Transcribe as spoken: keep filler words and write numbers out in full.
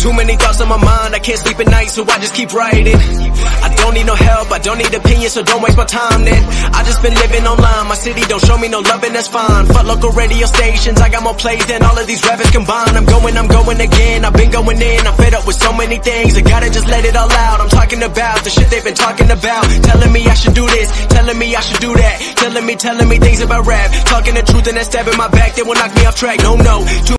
Too many thoughts on my mind, I can't sleep at night, so I just keep writing. I don't need no help, I don't need opinions, so don't waste my time then. I just been living online, my city don't show me no love and that's fine. Fuck local radio stations, I got more plays than all of these rappers combined. I'm going, I'm going again, I've been going in, I'm fed up with so many things, I gotta just let it all out. I'm talking about the shit they've been talking about, telling me I should do this, telling me I should do that, telling me, telling me things about rap, talking the truth and that stab in my back, they will knock me off track. No, no, too